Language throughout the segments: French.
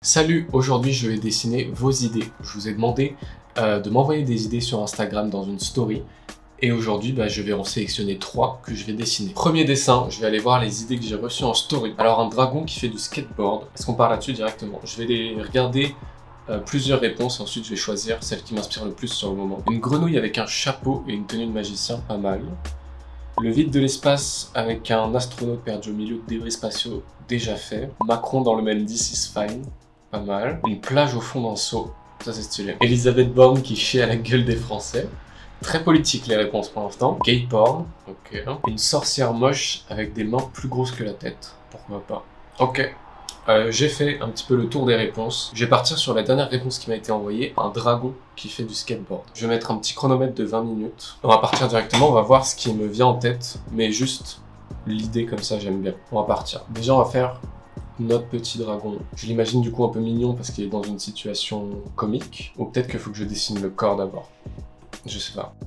Salut, aujourd'hui je vais dessiner vos idées. Je vous ai demandé de m'envoyer des idées sur Instagram dans une story. Et aujourd'hui, je vais en sélectionner 3 que je vais dessiner. Premier dessin, je vais aller voir les idées que j'ai reçues en story. Alors un dragon qui fait du skateboard, est-ce qu'on part là-dessus directement? Je vais regarder plusieurs réponses, ensuite je vais choisir celle qui m'inspire le plus sur le moment. Une grenouille avec un chapeau et une tenue de magicien, pas mal. Le vide de l'espace avec un astronaute perdu au milieu de débris spatiaux, déjà fait. Macron dans le même This is fine, pas mal. Une plage au fond d'un seau, ça c'est stylé. Elisabeth Borne qui chie à la gueule des Français. Très politique les réponses pour l'instant. Gay porn, ok. Une sorcière moche avec des mains plus grosses que la tête, pourquoi pas. Ok. J'ai fait un petit peu le tour des réponses. Je vais partir sur la dernière réponse qui m'a été envoyée, un dragon qui fait du skateboard. Je vais mettre un petit chronomètre de 20 minutes. On va partir directement, on va voir ce qui me vient en tête, mais juste l'idée comme ça, j'aime bien. On va partir. Déjà, on va faire notre petit dragon. Je l'imagine du coup un peu mignon parce qu'il est dans une situation comique. Ou peut-être qu'il faut que je dessine le corps d'abord. Je sais pas.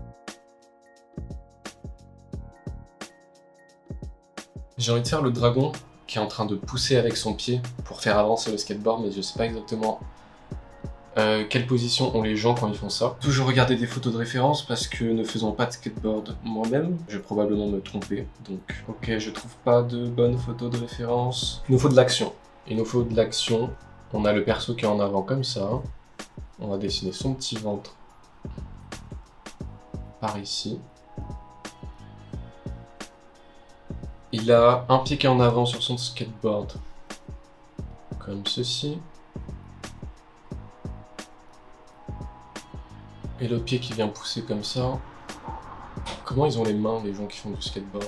J'ai envie de faire le dragon qui est en train de pousser avec son pied pour faire avancer le skateboard, mais je sais pas exactement quelle position ont les gens quand ils font ça. Toujours regarder des photos de référence parce que ne faisant pas de skateboard moi-même, je vais probablement me tromper. Donc, ok, je trouve pas de bonnes photos de référence. Il nous faut de l'action. Il nous faut de l'action. On a le perso qui est en avant comme ça. On va dessiner son petit ventre par ici. Il a un pied qui est en avant sur son skateboard, comme ceci. Et l'autre pied qui vient pousser comme ça. Comment ils ont les mains, les gens qui font du skateboard?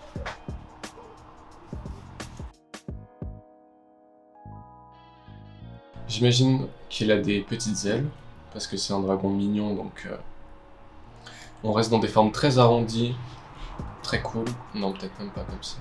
J'imagine qu'il a des petites ailes, parce que c'est un dragon mignon, donc on reste dans des formes très arrondies. Très cool. Non, peut-être même pas comme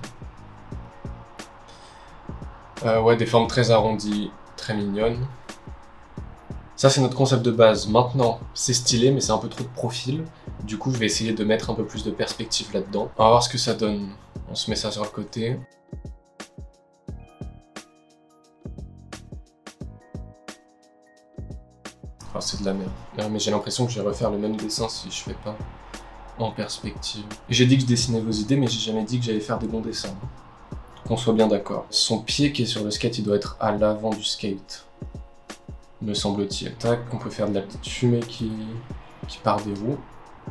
ça. Ouais, des formes très arrondies, très mignonnes. Ça, c'est notre concept de base. Maintenant, c'est stylé, mais c'est un peu trop de profil. Du coup, je vais essayer de mettre un peu plus de perspective là-dedans. On va voir ce que ça donne. On se met ça sur le côté. Ah, c'est de la merde. Non, mais j'ai l'impression que je vais refaire le même dessin si je fais pas en perspective. J'ai dit que je dessinais vos idées, mais j'ai jamais dit que j'allais faire des bons dessins. Qu'on soit bien d'accord. Son pied qui est sur le skate, il doit être à l'avant du skate, me semble-t-il. Tac, on peut faire de la petite fumée qui part des roues.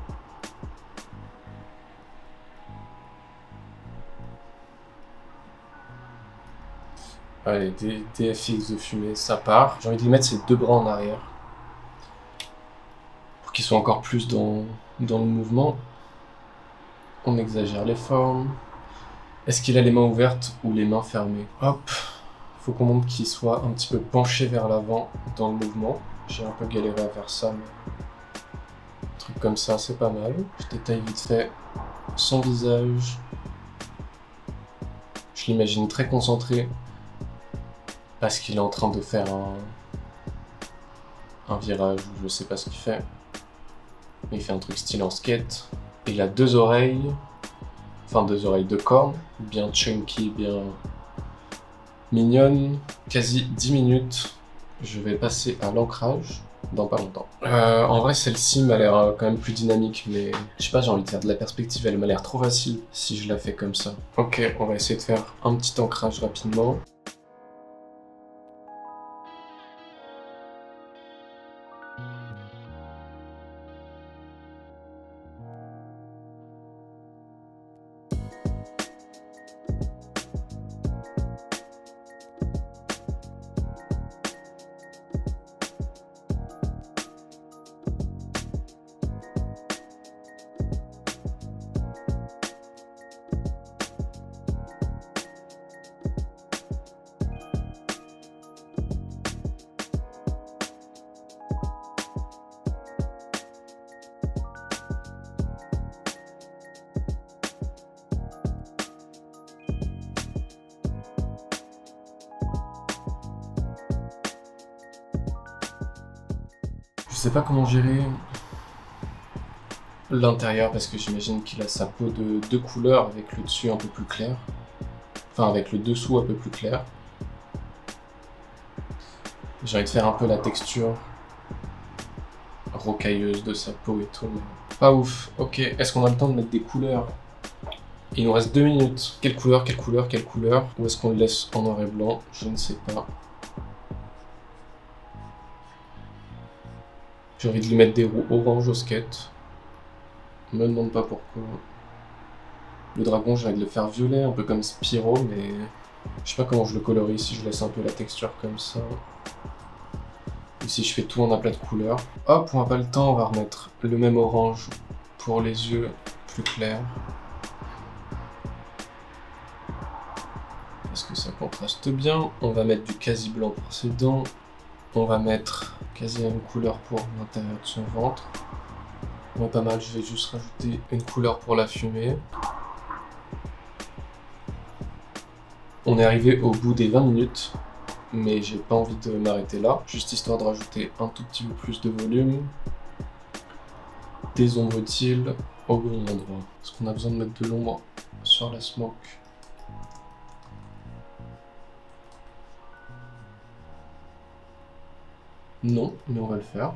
Allez, des FX de fumée, ça part. J'ai envie de lui mettre ses deux bras en arrière, pour qu'ils soient encore plus dans le mouvement. On exagère les formes. Est-ce qu'il a les mains ouvertes ou les mains fermées? Hop. Faut qu'on montre qu'il soit un petit peu penché vers l'avant dans le mouvement. J'ai un peu galéré à faire ça, mais un truc comme ça, c'est pas mal. Je détaille vite fait son visage. Je l'imagine très concentré parce qu'il est en train de faire un virage où je sais pas ce qu'il fait. Mais il fait un truc style en skate. Il a deux oreilles, enfin deux oreilles de cornes, bien chunky, bien mignonne. Quasi 10 minutes. Je vais passer à l'ancrage dans pas longtemps. En vrai, celle-ci m'a l'air quand même plus dynamique, mais je sais pas, j'ai envie de faire de la perspective, elle m'a l'air trop facile si je la fais comme ça. Ok, on va essayer de faire un petit ancrage rapidement. Je sais pas comment gérer l'intérieur parce que j'imagine qu'il a sa peau de deux couleurs avec le dessus un peu plus clair. Enfin avec le dessous un peu plus clair. J'ai envie de faire un peu la texture rocailleuse de sa peau et tout. Mais pas ouf. Ok, est-ce qu'on a le temps de mettre des couleurs? Il nous reste 2 minutes. Quelle couleur, quelle couleur, quelle couleur? Ou est-ce qu'on le laisse en noir et blanc? Je ne sais pas. J'ai envie de lui mettre des roues orange au skate. Me demande pas pourquoi. Le dragon, j'ai envie de le faire violet, un peu comme Spyro, mais je sais pas comment je le colorie, si je laisse un peu la texture comme ça. Ou si je fais tout en aplat de couleurs. Hop, on n'a pas le temps, on va remettre le même orange pour les yeux plus clairs. Est-ce que ça contraste bien? On va mettre du quasi blanc pour ses dents. On va mettre quasi la même couleur pour l'intérieur de son ventre. Ouais, pas mal, je vais juste rajouter une couleur pour la fumée. On est arrivé au bout des 20 minutes, mais j'ai pas envie de m'arrêter là, juste histoire de rajouter un tout petit peu plus de volume. Des ombres utiles au bon endroit. Est-ce qu'on a besoin de mettre de l'ombre sur la smoke? Non, mais on va le faire.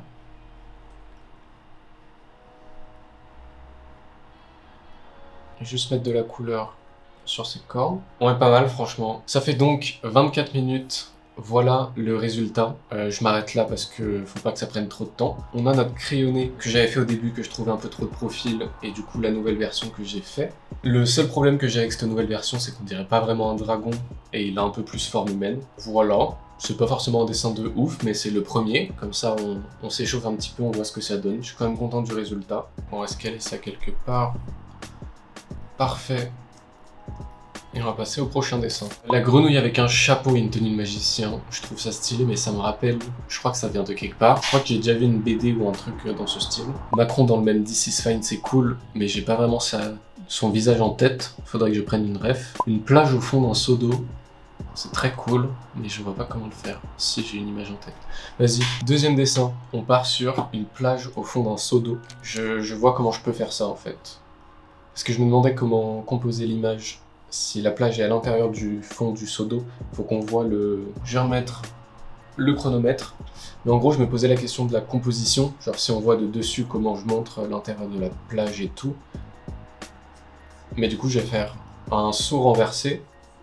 Et juste mettre de la couleur sur ses cornes. On est pas mal, franchement. Ça fait donc 24 minutes. Voilà le résultat. Je m'arrête là parce que faut pas que ça prenne trop de temps. On a notre crayonné que j'avais fait au début, que je trouvais un peu trop de profil, et du coup la nouvelle version que j'ai fait. Le seul problème que j'ai avec cette nouvelle version, c'est qu'on dirait pas vraiment un dragon, et il a un peu plus forme humaine. Voilà. C'est pas forcément un dessin de ouf, mais c'est le premier. Comme ça, on s'échauffe un petit peu, on voit ce que ça donne. Je suis quand même content du résultat. On va escaler ça quelque part. Parfait. Et on va passer au prochain dessin. La grenouille avec un chapeau et une tenue de magicien. Je trouve ça stylé, mais ça me rappelle... Je crois que ça vient de quelque part. Je crois que j'ai déjà vu une BD ou un truc dans ce style. Macron dans le même This is Fine, c'est cool, mais j'ai pas vraiment son visage en tête. Faudrait que je prenne une ref. Une plage au fond d'un seau d'eau. C'est très cool, mais je vois pas comment le faire, si j'ai une image en tête. Vas-y, deuxième dessin. On part sur une plage au fond d'un seau d'eau. Je vois comment je peux faire ça, en fait. Parce que je me demandais comment composer l'image. Si la plage est à l'intérieur du fond du seau d'eau, il faut qu'on voit le... Je vais remettre le chronomètre. Mais en gros, je me posais la question de la composition. Genre si on voit de dessus comment je montre l'intérieur de la plage et tout. Mais du coup, je vais faire un seau renversé.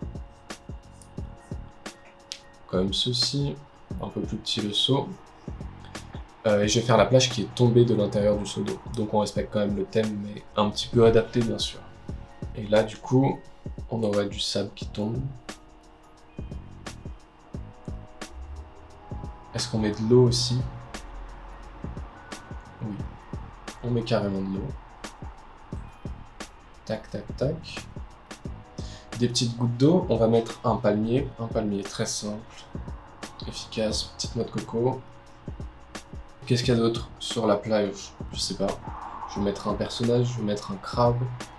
Comme ceci. Un peu plus petit le seau. Et je vais faire la plage qui est tombée de l'intérieur du seau d'eau. Donc on respecte quand même le thème, mais un petit peu adapté bien sûr. Et là, du coup... On aurait du sable qui tombe. Est-ce qu'on met de l'eau aussi? Oui. On met carrément de l'eau. Tac, tac, tac. Des petites gouttes d'eau. On va mettre un palmier. Un palmier très simple. Efficace. Petite noix de coco. Qu'est-ce qu'il y a d'autre sur la plage? Je sais pas. Je vais mettre un personnage. Je vais mettre un crabe.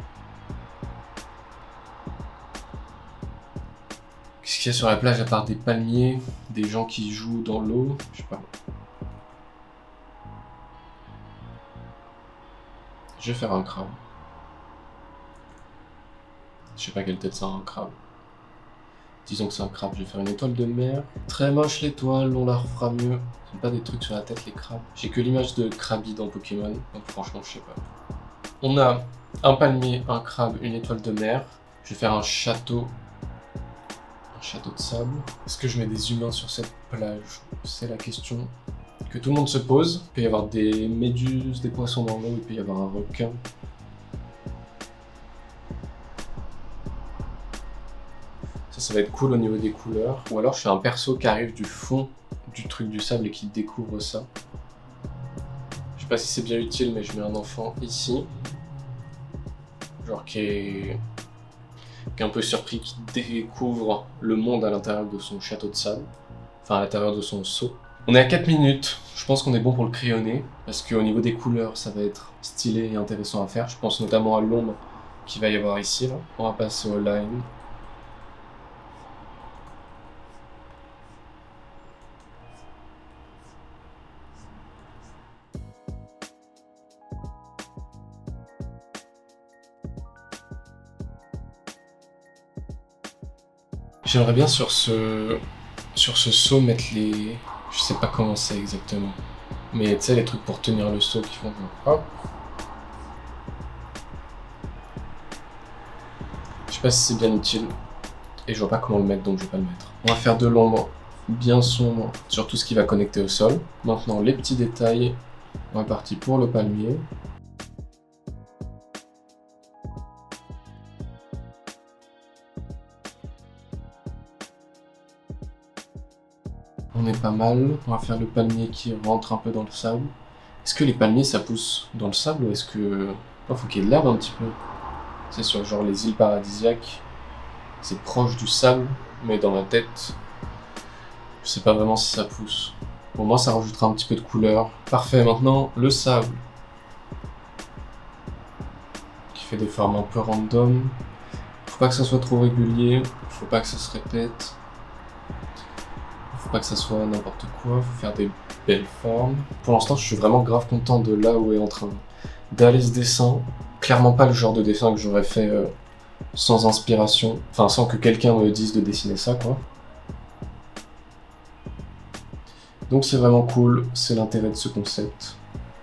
Qu'est-ce qu'il y a sur la plage à part des palmiers, des gens qui jouent dans l'eau? Je sais pas. Je vais faire un crabe. Je sais pas quelle tête c'est un crabe. Disons que c'est un crabe, je vais faire une étoile de mer. Très moche l'étoile, on la refera mieux. C'est pas des trucs sur la tête les crabes. J'ai que l'image de Krabi dans Pokémon, donc franchement je sais pas. On a un palmier, un crabe, une étoile de mer. Je vais faire un château. Château de sable. Est-ce que je mets des humains sur cette plage? C'est la question que tout le monde se pose. Il peut y avoir des méduses, des poissons dans l'eau, il peut y avoir un requin. Ça va être cool au niveau des couleurs. Ou alors je fais un perso qui arrive du fond du truc du sable et qui découvre ça. Je sais pas si c'est bien utile, mais je mets un enfant ici. Genre qui est un peu surpris, qui découvre le monde à l'intérieur de son château de sable, enfin à l'intérieur de son seau. On est à 4 minutes, je pense qu'on est bon pour le crayonner, parce qu'au niveau des couleurs, ça va être stylé et intéressant à faire. Je pense notamment à l'ombre qu'il va y avoir ici. Là. On va passer au line. J'aimerais bien sur ce seau mettre les... Je sais pas comment c'est exactement. Mais tu sais, les trucs pour tenir le seau qui font genre hop. Je sais pas si c'est bien utile. Et je vois pas comment le mettre, donc je vais pas le mettre. On va faire de l'ombre bien sombre sur tout ce qui va connecter au sol. Maintenant, les petits détails. On est parti pour le palmier. On est pas mal. On va faire le palmier qui rentre un peu dans le sable. Est-ce que les palmiers ça pousse dans le sable ou est-ce que... Oh, faut qu'il y ait de l'herbe un petit peu. C'est sur genre les îles paradisiaques. C'est proche du sable, mais dans ma tête, je sais pas vraiment si ça pousse. Pour moi, ça rajoutera un petit peu de couleur. Parfait, maintenant, le sable. Qui fait des formes un peu random. Faut pas que ça soit trop régulier. Faut pas que ça se répète. Faut pas que ça soit n'importe quoi. Faut faire des belles formes. Pour l'instant, je suis vraiment grave content de là où est en train d'aller ce dessin. Clairement pas le genre de dessin que j'aurais fait sans inspiration. Enfin, sans que quelqu'un me dise de dessiner ça, quoi. Donc c'est vraiment cool, c'est l'intérêt de ce concept.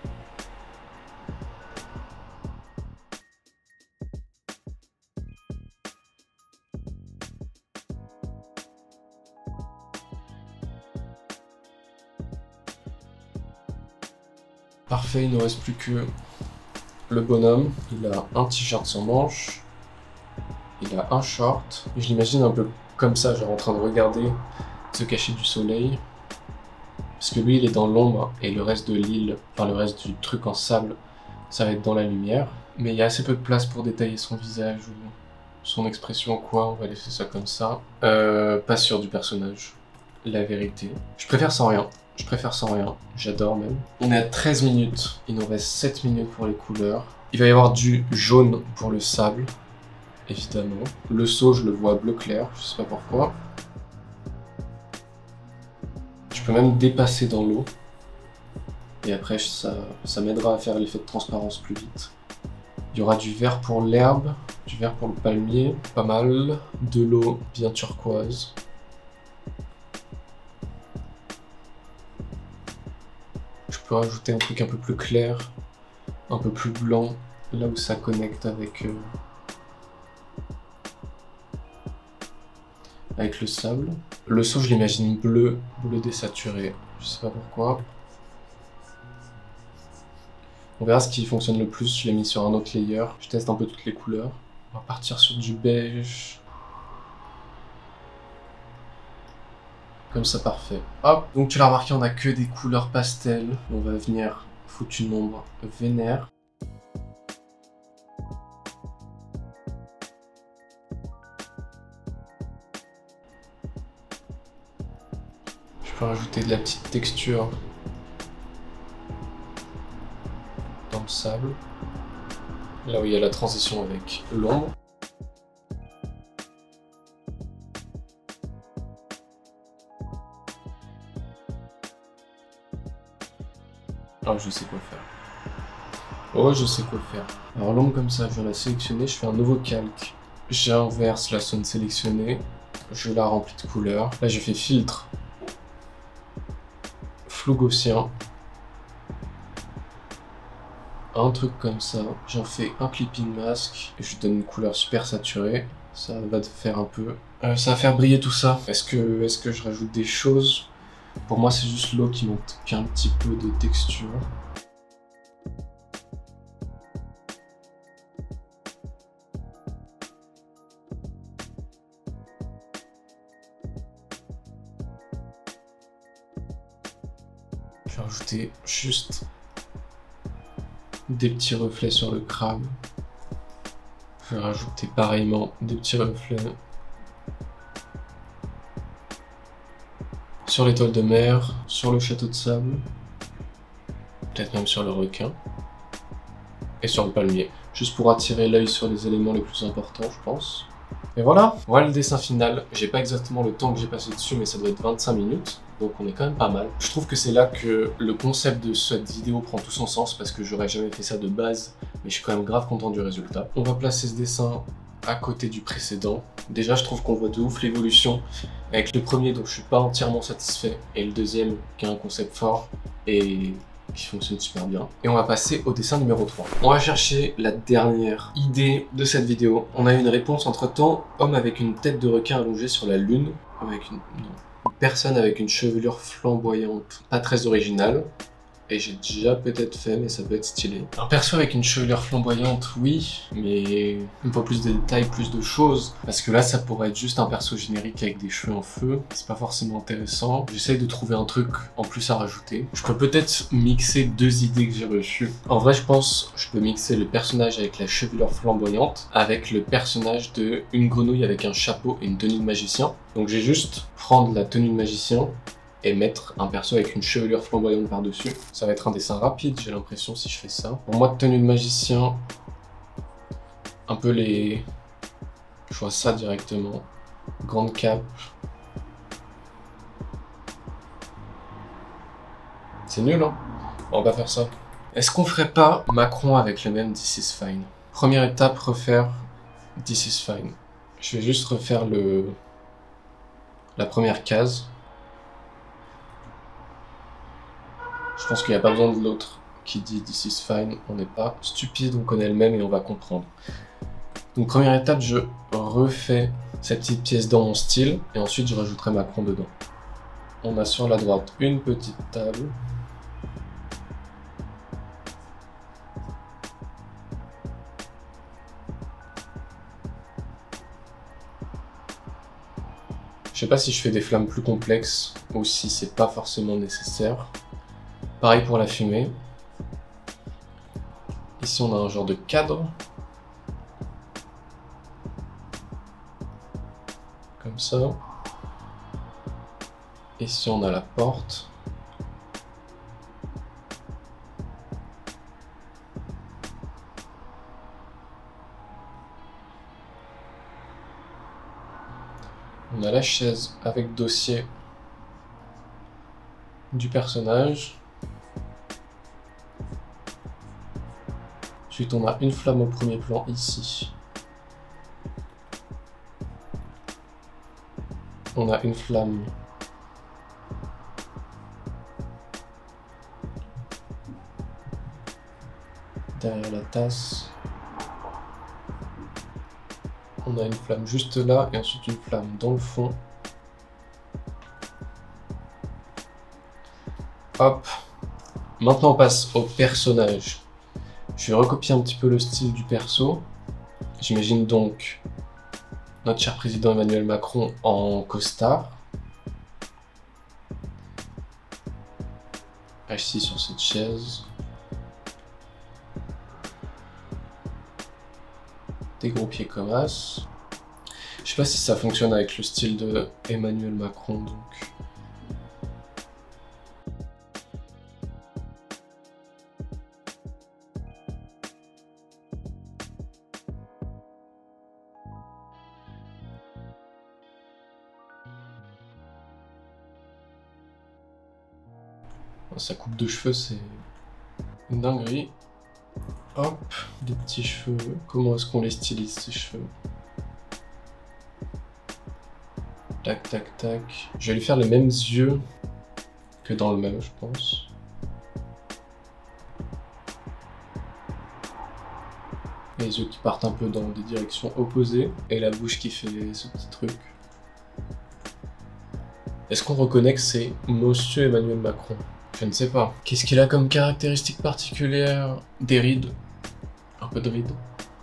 Parfait, il ne reste plus que le bonhomme. Il a un t-shirt sans manches, il a un short. Je l'imagine un peu comme ça, genre en train de regarder, se cacher du soleil. Parce que lui, il est dans l'ombre et le reste de l'île, enfin le reste du truc en sable, ça va être dans la lumière. Mais il y a assez peu de place pour détailler son visage ou son expression ou quoi, on va laisser ça comme ça. Pas sûr du personnage, la vérité. Je préfère sans rien. Je préfère sans rien, j'adore même. On est à 13 minutes, il nous reste 7 minutes pour les couleurs. Il va y avoir du jaune pour le sable, évidemment. Le seau, je le vois bleu clair, je sais pas pourquoi. Je peux même dépasser dans l'eau. Et après, ça m'aidera à faire l'effet de transparence plus vite. Il y aura du vert pour l'herbe, du vert pour le palmier, pas mal. De l'eau bien turquoise. Je peux rajouter un truc un peu plus clair, un peu plus blanc, là où ça connecte avec le sable. Le seau, je l'imagine bleu désaturé, je sais pas pourquoi. On verra ce qui fonctionne le plus, je l'ai mis sur un autre layer. Je teste un peu toutes les couleurs. On va partir sur du beige. Comme ça, parfait. Hop, donc tu l'as remarqué, on a que des couleurs pastel. On va venir foutre une ombre vénère. Je peux rajouter de la petite texture dans le sable. Là où il y a la transition avec l'ombre. Ah, je sais quoi faire. Oh, je sais quoi faire. Alors l'ombre comme ça, je viens la sélectionner, je fais un nouveau calque. J'inverse la zone sélectionnée, je la remplis de couleurs. Là, je fais filtre, flou gaussien. Un truc comme ça. J'en fais un clipping mask et je donne une couleur super saturée. Ça va faire un peu... ça va faire briller tout ça. Est-ce que je rajoute des choses? Pour moi, c'est juste l'eau qui manque un petit peu de texture. Je vais rajouter juste des petits reflets sur le crabe. Je vais rajouter pareillement des petits reflets sur l'étoile de mer, sur le château de sable, peut-être même sur le requin, et sur le palmier, juste pour attirer l'œil sur les éléments les plus importants, je pense. Et voilà le dessin final. J'ai pas exactement le temps que j'ai passé dessus, mais ça doit être 25 minutes, donc on est quand même pas mal. Je trouve que c'est là que le concept de cette vidéo prend tout son sens, parce que j'aurais jamais fait ça de base, mais je suis quand même grave content du résultat. On va placer ce dessin à côté du précédent. Déjà, je trouve qu'on voit de ouf l'évolution avec le premier dont je suis pas entièrement satisfait et le deuxième qui a un concept fort et qui fonctionne super bien. Et on va passer au dessin numéro 3. On va chercher la dernière idée de cette vidéo. On a une réponse entre temps, homme avec une tête de requin allongée sur la lune, avec une personne avec une chevelure flamboyante, pas très originale. Et j'ai déjà peut-être fait, mais ça peut être stylé. Un perso avec une chevelure flamboyante, oui, mais un peu plus de détails, plus de choses. Parce que là, ça pourrait être juste un perso générique avec des cheveux en feu. C'est pas forcément intéressant. J'essaye de trouver un truc en plus à rajouter. Je peux peut-être mixer deux idées que j'ai reçues. En vrai, je pense que je peux mixer le personnage avec la chevelure flamboyante avec le personnage de une grenouille avec un chapeau et une tenue de magicien. Donc j'ai juste prendre la tenue de magicien et mettre un perso avec une chevelure flamboyante par-dessus. Ça va être un dessin rapide, j'ai l'impression, si je fais ça. Pour moi, tenue de magicien, un peu les... Je vois ça directement. Grande cape. C'est nul, hein? On va faire ça. Est-ce qu'on ferait pas Macron avec le même This is Fine? Première étape, refaire This is Fine. Je vais juste refaire la première case. Je pense qu'il n'y a pas besoin de l'autre qui dit This is fine. On n'est pas stupide, on connaît le même et on va comprendre. Donc première étape, je refais cette petite pièce dans mon style et ensuite je rajouterai Macron dedans. On a sur la droite une petite table. Je sais pas si je fais des flammes plus complexes ou si c'est pas forcément nécessaire. Pareil pour la fumée. Ici on a un genre de cadre. Comme ça. Ici on a la porte. On a la chaise avec dossier du personnage. Ensuite, on a une flamme au premier plan ici. On a une flamme derrière la tasse. On a une flamme juste là et ensuite une flamme dans le fond. Hop. Maintenant on passe au personnage. Je vais recopier un petit peu le style du perso. J'imagine donc notre cher président Emmanuel Macron en costard. Assis sur cette chaise. Des gros pieds comme as. Je sais pas si ça fonctionne avec le style de Emmanuel Macron donc. Sa coupe de cheveux c'est une dinguerie. Hop, des petits cheveux. Comment est-ce qu'on les stylise ces cheveux? Tac, tac, tac. Je vais lui faire les mêmes yeux que dans le même, je pense. Les yeux qui partent un peu dans des directions opposées. Et la bouche qui fait ce petit truc. Est-ce qu'on reconnaît que c'est Monsieur Emmanuel Macron? Je ne sais pas. Qu'est-ce qu'il a comme caractéristique particulière? Des rides. Un peu de rides.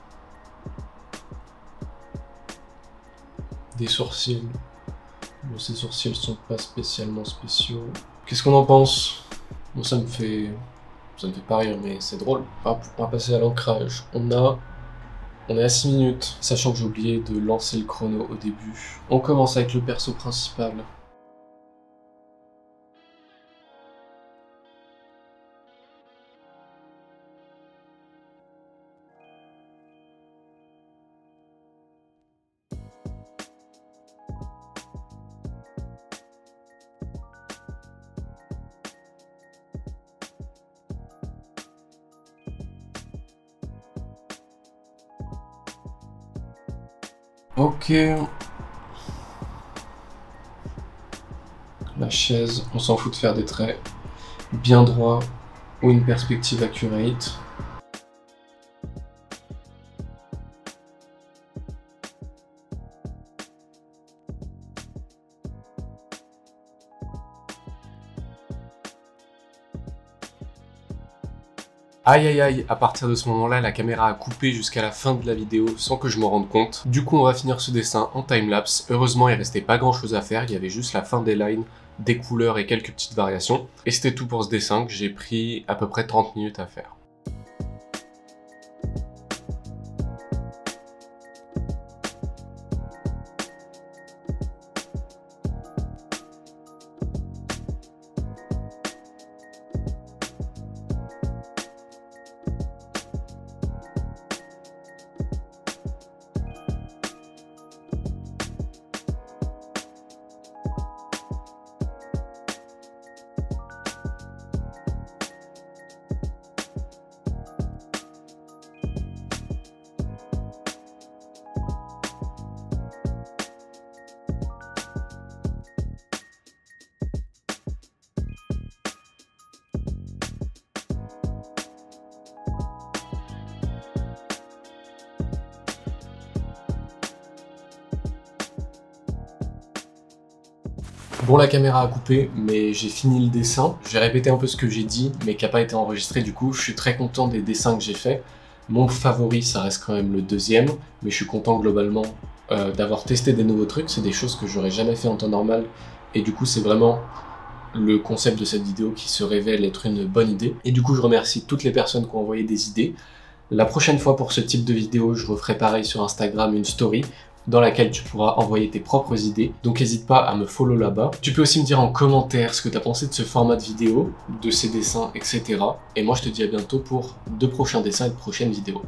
Des sourcils. Bon, ces sourcils sont pas spécialement spéciaux. Qu'est-ce qu'on en pense? Bon, ça me fait pas rire, mais c'est drôle. Hop, on va passer à l'ancrage. On est à 6 minutes, sachant que j'ai oublié de lancer le chrono au début. On commence avec le perso principal. Ok. La chaise, on s'en fout de faire des traits bien droits ou une perspective accurate. Aïe aïe aïe, à partir de ce moment-là, la caméra a coupé jusqu'à la fin de la vidéo sans que je me rende compte. Du coup, on va finir ce dessin en timelapse. Heureusement, il restait pas grand-chose à faire, il y avait juste la fin des lines, des couleurs et quelques petites variations. Et c'était tout pour ce dessin que j'ai pris à peu près 30 minutes à faire. Bon, la caméra a coupé, mais j'ai fini le dessin. J'ai répété un peu ce que j'ai dit, mais qui n'a pas été enregistré du coup. Je suis très content des dessins que j'ai faits. Mon favori, ça reste quand même le deuxième, mais je suis content globalement d'avoir testé des nouveaux trucs. C'est des choses que j'aurais jamais fait en temps normal, et du coup, c'est vraiment le concept de cette vidéo qui se révèle être une bonne idée. Et du coup, je remercie toutes les personnes qui ont envoyé des idées. La prochaine fois pour ce type de vidéo, je referai pareil sur Instagram une story dans laquelle tu pourras envoyer tes propres idées. Donc n'hésite pas à me follow là-bas. Tu peux aussi me dire en commentaire ce que tu as pensé de ce format de vidéo, de ces dessins, etc. Et moi je te dis à bientôt pour de prochains dessins et de prochaines vidéos.